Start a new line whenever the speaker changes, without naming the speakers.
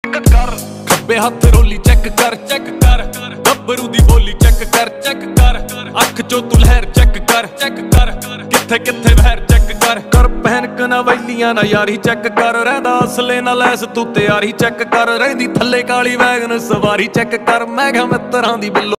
ਕਰ ਖੱਬੇ ਹੱਥ ਰੋਲੀ ਚੈੱਕ ਕਰ ਗੱਭਰੂ ਦੀ ਬੋਲੀ ਚੈੱਕ ਕਰ ਅੱਖ ਚੋਂ ਤੂੰ ਲਹਿਰ ਚੈੱਕ ਕਰ ਕਿੱਥੇ ਕਿੱਥੇ ਵਹਿਰ ਚੈੱਕ ਕਰ ਪਹਿਨਕ ਨਾ ਵੈਲੀਆਂ ਨਾ ਯਾਰੀ ਚੈੱਕ ਕਰ ਰਹਿੰਦਾ ਅਸਲੇ ਨਾਲ ਲੈਸ ਤੂੰ ਤਿਆਰੀ ਚੈੱਕ ਕਰ ਰਹਿੰਦੀ ਥੱਲੇ ਕਾਲੀ ਵੈਗਨ ਸਵਾਰੀ ਚੈੱਕ ਕਰ ਮੈਂ ਕਿਹਾ ਮਿੱਤਰਾਂ ਦੀ ਬਿੱਲੋ